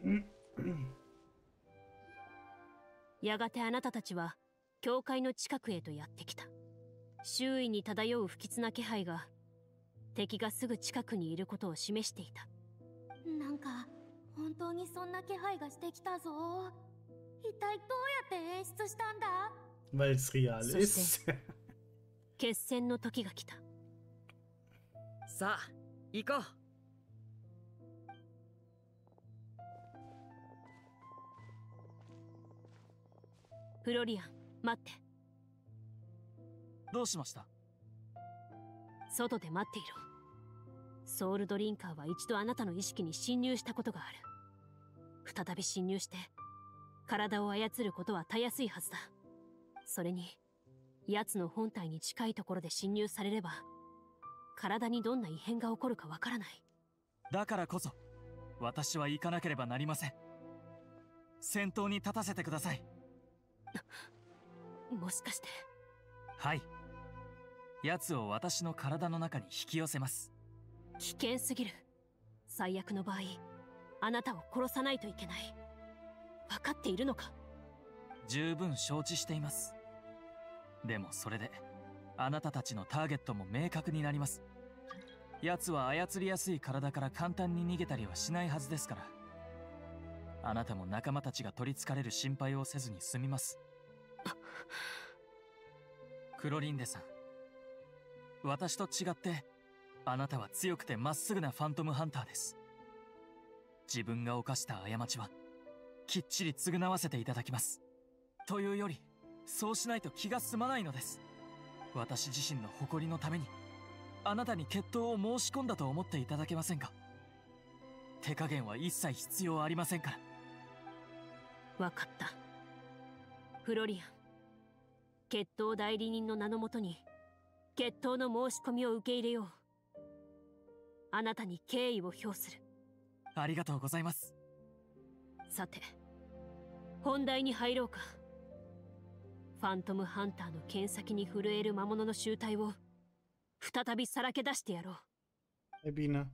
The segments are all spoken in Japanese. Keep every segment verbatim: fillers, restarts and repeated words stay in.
やがてあなたたちは教会の近くへとやってきた。周囲に漂う不吉な気配が敵がすぐ近くにいることを示していた。 なんか本当にそんな気配がしてきたぞ。一体どうやって演出したんだ？ Weil es real ist. 決戦の時が来た。 さあ行こう。 フロリアン、待って。 どうしました？ 外で待っていろ。ソウルドリンカーは一度あなたの意識に侵入したことがある。再び侵入して体を操ることはたやすいはずだ。それに奴の本体に近いところで侵入されれば体にどんな異変が起こるかわからない。 だからこそ私は行かなければなりません。先頭に立たせてください。 もしかして。 はい、奴を私の体の中に引き寄せます。 危険すぎる。最悪の場合あなたを殺さないといけない。分かっているのか？ 十分承知しています。でもそれであなたたちのターゲットも明確になります。奴は操りやすい体から簡単に逃げたりはしないはずですから、あなたも仲間たちが取りつかれる心配をせずに済みます。クロリンデさん、私と違ってあなたは強くてまっすぐなファントムハンターです。自分が犯した過ちはきっちり償わせていただきます。というよりそうしないと気が済まないのです。私自身の誇りのためにあなたに決闘を申し込んだと思っていただけませんか？手加減は一切必要ありませんから。 分かった。フロリアン、決闘代理人の名のもとに決闘の申し込みを受け入れよう。あなたに敬意を表する。 ありがとうございます。 さて本題に入ろうか。ファントムハンターの剣先に震える魔物の集体を再びさらけ出してやろう。 エビナ。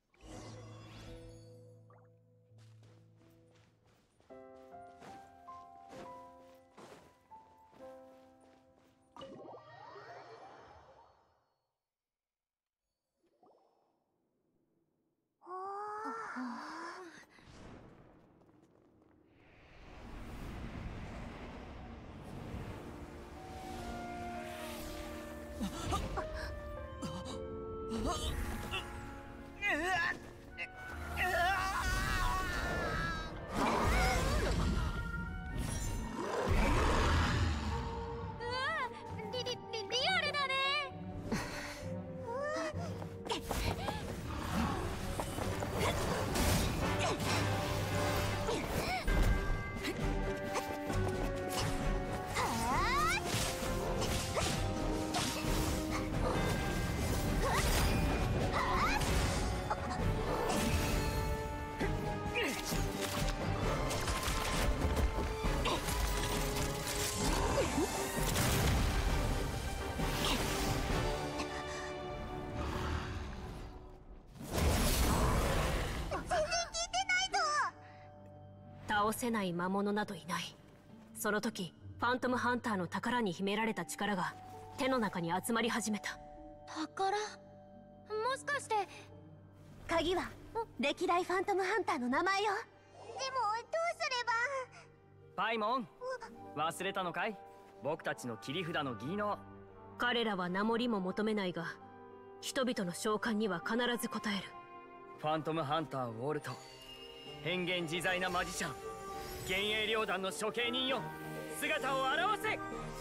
倒せない魔物などいない。その時ファントムハンターの宝に秘められた力が手の中に集まり始めた。 宝？もしかして鍵は歴代ファントムハンターの名前よ。でもどうすれば。 パイモン、忘れたのかい？僕たちの切り札の技能。 彼らは名乗りも求めないが人々の召喚には必ず応える。 ファントムハンターウォルト、変幻自在なマジシャン、幻影両団の処刑人よ、姿を現せ。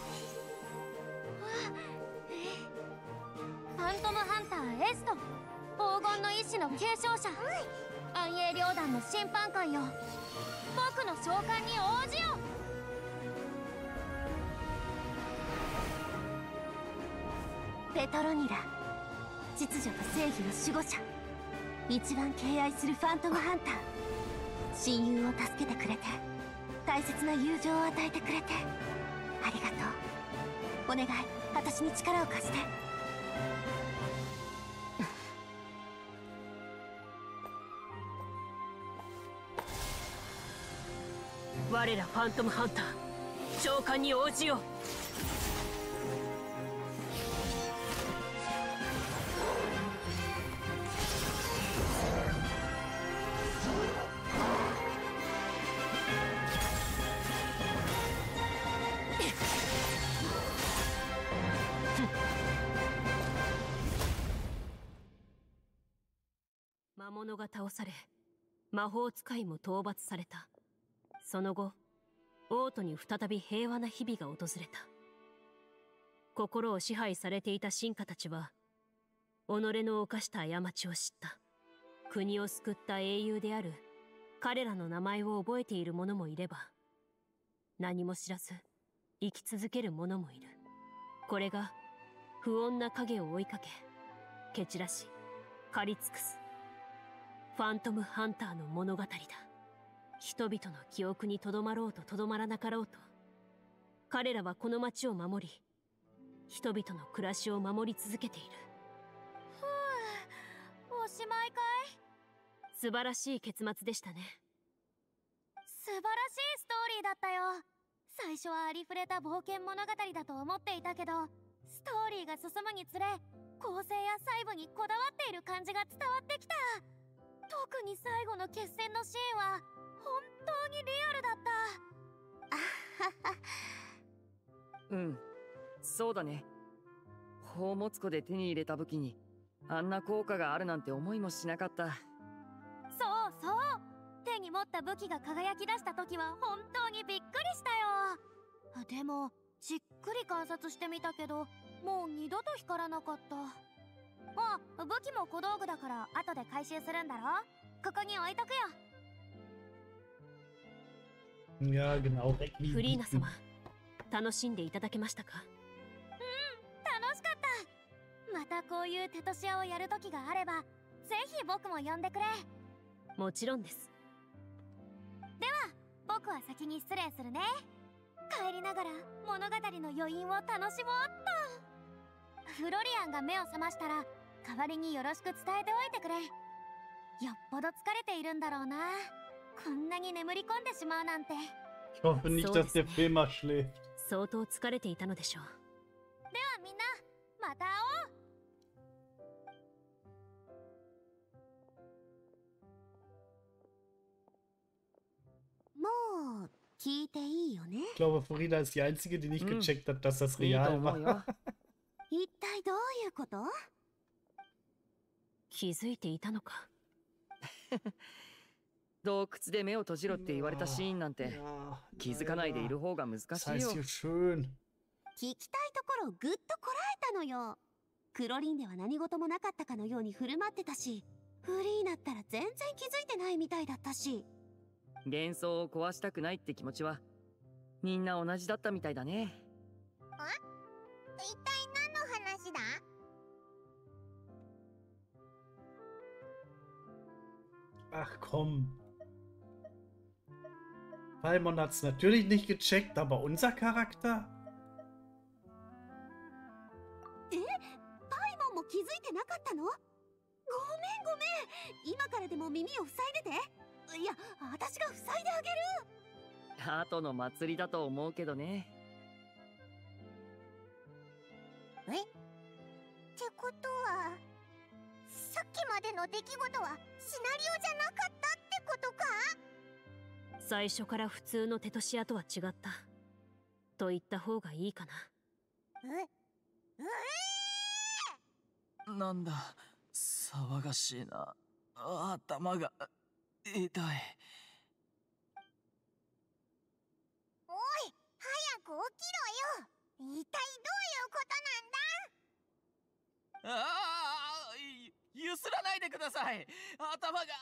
ファントムハンターエスト、黄金の意志の継承者、暗影両団の審判官よ、僕の召喚に応じよ。 ペトロニラ、秩序と正義の守護者、一番敬愛するファントムハンター、親友を助けてくれて、大切な友情を与えてくれてありがとう。お願い、私に力を貸して。 我らファントムハンター召喚に応じよう。魔物が倒され、魔法使いも討伐された。その後、王都に再び平和な日々が訪れた。心を支配されていた臣下たちは、己の犯した過ちを知った。国を救った英雄である彼らの名前を覚えている者もいれば、何も知らず生き続ける者もいる。これが不穏な影を追いかけ、蹴散らし、狩り尽くすファントムハンターの物語だ。人々の記憶にとどまろうととどまらなかろうと、彼らはこの町を守り、人々の暮らしを守り続けている。 ふう、おしまいかい？ 素晴らしい結末でしたね。 素晴らしいストーリーだったよ。最初はありふれた冒険物語だと思っていたけど、ストーリーが進むにつれ構成や細部にこだわっている感じが伝わってきた。特に最後の決戦のシーンは本当にリアルだった。 うん、そうだね。宝物庫で手に入れた武器にあんな効果があるなんて思いもしなかった。 そうそう、手に持った武器が輝き出した時は本当にびっくりしたよ。でもじっくり観察してみたけど、もう二度と光らなかった。あ、武器も小道具だから後で回収するんだろ。ここに置いとくよ。 Ja, genau. フリーナ様、楽しんでいただけましたか？ うん、楽しかった。またこういうテトシアをやる時があれば、ぜひ僕も呼んでくれ。 もちろんです。 では僕は先に失礼するね。帰りながら物語の余韻を楽しもうっと。フロリアンが目を覚ましたら代わりによろしく伝えておいてくれ。よっぽど疲れているんだろうな。こんなに眠り込んでしまうなんて。 Ich hoffe nicht, dass der Filmer schläft. 相当疲れていたのでしょう。 ではみんな、また会おう。 もう聞いていいよね。 Ich glaube, Farida ist die Einzige, die nicht Hm. gecheckt hat, dass das いいと real 思う war. よ。 一体どういうこと？ 気づいていたのか。 洞窟で目を閉じろって言われたシーンなんて Ja, 気づかないでいる方が難し das い heißt よ。 hier schön. 聞きたいところをぐっとこらえたのよ。クロリンでは何事もなかったかのように振る舞ってたし、フリーナったら全然気づいてないみたいだったし。 幻想を壊したくないって気持ちはみんな同じだったみたいだね。 一体何の話だ？ Ach komm. Paimon hat es natürlich nicht gecheckt, aber unser Charakter? え？パイモンも気づいてなかったの？ごめんごめん。今からでも耳を塞いでて。いや、私が塞いであげる。 後の祭りだと思うけどね。 え？ってことは、さっきまでの出来事はシナリオじゃなかったってことか？ 最初から普通のテトシアとは違ったと言った方がいいかな。 え？えー、 なんだ、騒がしいな。頭が痛い。 おい、早く起きろよ。一体どういうことなんだ？ ああ、ゆすらないでください。頭が。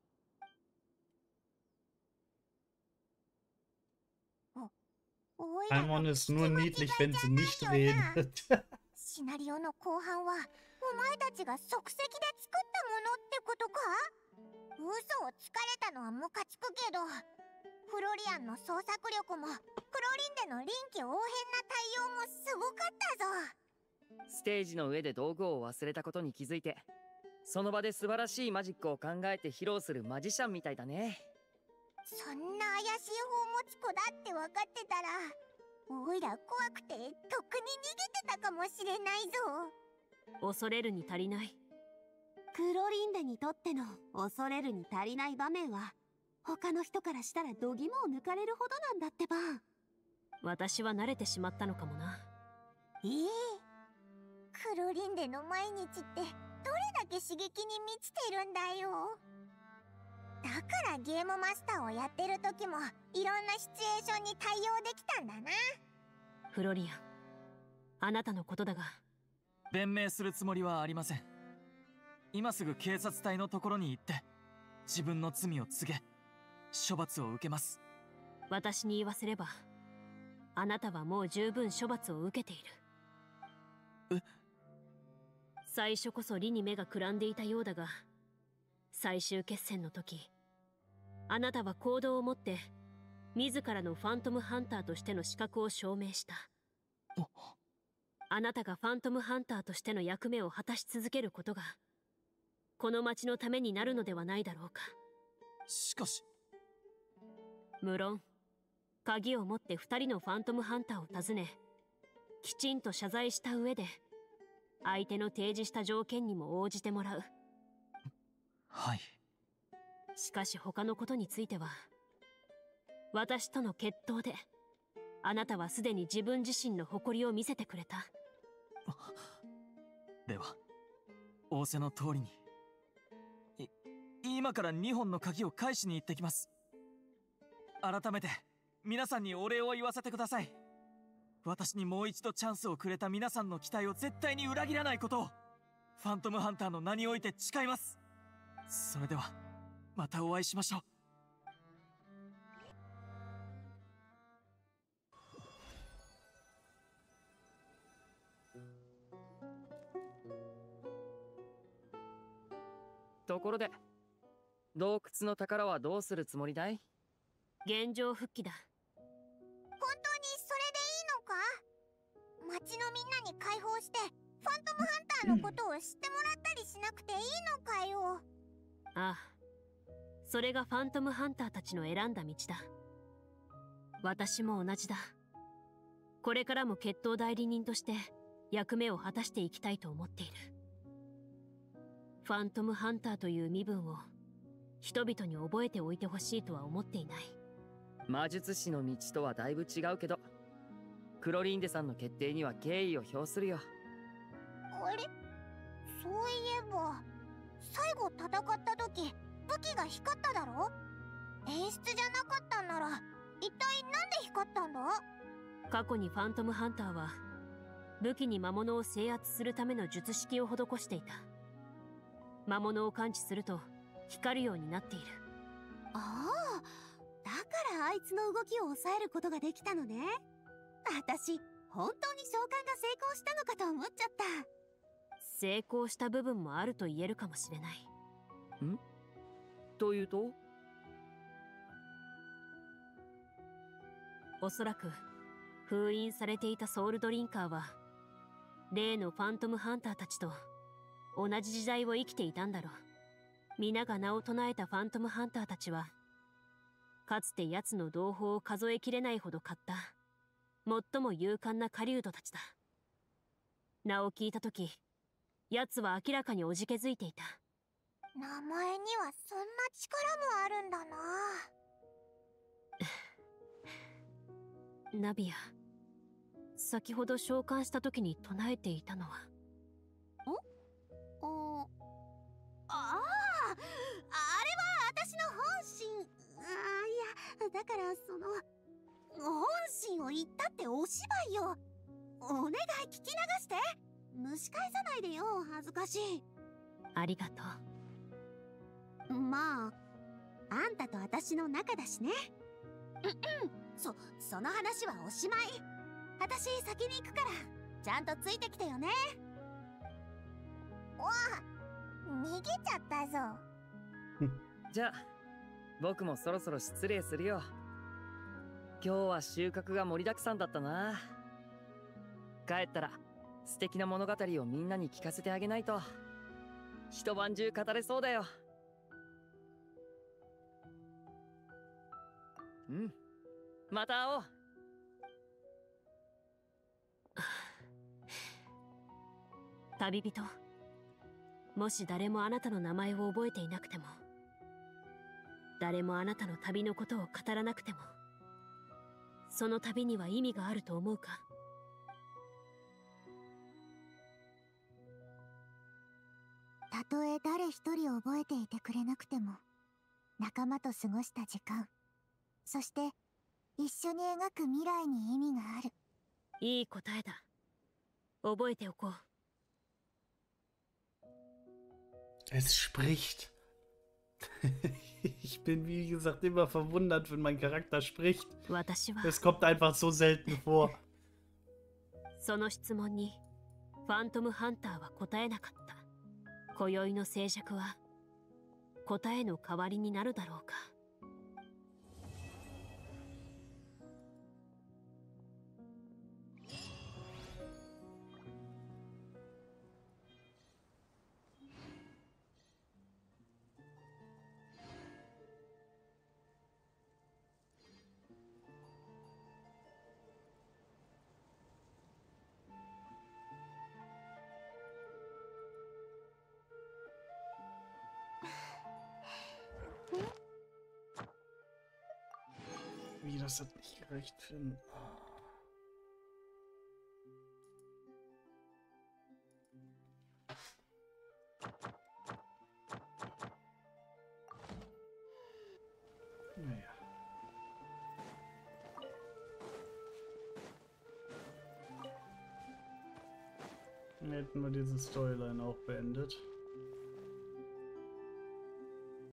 Paimon ist nur niedlich, wenn sie nicht redet. シナリオの後半はお前たちが即席で作ったものってことか？嘘をつかれたのはムカつくけど、フロリアンの創作力もクロリンでの臨機応変な対応もすごかったぞ。 ステージの上で道具を忘れたことに気づいて、その場で素晴らしいマジックを考えて披露するマジシャンみたいだね。 そんな怪しい宝持ち子だって分かってたら、おいら怖くてとっくに逃げてたかもしれないぞ。 恐れるに足りない。 クロリンデにとっての恐れるに足りない場面は、他の人からしたら度肝を抜かれるほどなんだってば。 私は慣れてしまったのかもな。 ええ、クロリンデの毎日ってどれだけ刺激に満ちてるんだよ。だからゲームマスターをやってる時もいろんなシチュエーションに対応できたんだな。 フロリアン、あなたのことだが。 弁明するつもりはありません。今すぐ警察隊のところに行って自分の罪を告げ処罰を受けます。 私に言わせれば、あなたはもう十分処罰を受けている。 え？ 最初こそ理に目がくらんでいたようだが、最終決戦の時、あなたは行動をもって自らのファントムハンターとしての資格を証明した。あなたがファントムハンターとしての役目を果たし続けることがこの町のためになるのではないだろうか。 しかし、 無論鍵を持って二人のファントムハンターを訪ね、きちんと謝罪した上で相手の提示した条件にも応じてもらう。 はい。 しかし他のことについては、私との決闘であなたはすでに自分自身の誇りを見せてくれた。 では仰せの通りにい今からにほんの鍵を返しに行ってきます。改めて皆さんにお礼を言わせてください。私にもう一度チャンスをくれた皆さんの期待を絶対に裏切らないことをファントムハンターの名において誓います。それではまたお会いしましょう。 ところで洞窟の宝はどうするつもりだい？ 現状復帰だ。 本当にそれでいいのか？町のみんなに解放してファントムハンターのことを知ってもらったりしなくていいのかよ。 ああ、それがファントムハンターたちの選んだ道だ。私も同じだ。これからも決闘代理人として役目を果たしていきたいと思っている。ファントムハンターという身分を人々に覚えておいてほしいとは思っていない。 魔術師の道とはだいぶ違うけど、クロリンデさんの決定には敬意を表するよ。 あれ、そういえば最後戦った時武器が光っただろ？演出じゃなかったんなら一体なんで光ったんだ？ 過去にファントムハンターは武器に魔物を制圧するための術式を施していた。魔物を感知すると光るようになっている。 ああ、だからあいつの動きを抑えることができたのね。私本当に召喚が成功したのかと思っちゃった。 成功した部分もあると言えるかもしれない。 ん？というと？ おそらく封印されていたソウルドリンカーは例のファントムハンターたちと同じ時代を生きていたんだろう。皆が名を唱えたファントムハンターたちはかつて奴の同胞を数えきれないほど買った最も勇敢な狩人たちだ。名を聞いた時、奴は明らかにおじけづいていた。 名前にはそんな力もあるんだな。 ナビア、先ほど召喚した時に唱えていたのは。 おああ、あれは私の本心。ああ、いや、だからその本心を言ったってお芝居よ。お願い聞き流して。蒸し返さないでよ、恥ずかしい。 ありがとう。まああんたと私の仲だしね。うんうん、そその話はおしまい。私先に行くからちゃんとついてきてよね。 おあ、逃げちゃったぞ。 じゃあ僕もそろそろ失礼するよ。今日は収穫が盛りだくさんだったな。帰ったら素敵な物語をみんなに聞かせてあげないと一晩中語れそうだよ。 うん。また会おう。 旅人、もし誰もあなたの名前を覚えていなくても、誰もあなたの旅のことを語らなくても、その旅には意味があると思うか？ たとえ誰一人覚えていてくれなくても、仲間と過ごした時間、そして一緒に描く未来に意味がある。 いい答えだ。覚えておこう。 Es spricht. Ich bin, wie gesagt, immer verwundert, wenn mein Charakter spricht. Es kommt einfach so selten vor. その質問にファントムハンターは答えなかった。今宵の静寂は答えの代わりになるだろうか。 Wie, das hat nicht gerecht, Finn. Naja. Dann hätten wir diese Storyline auch beendet.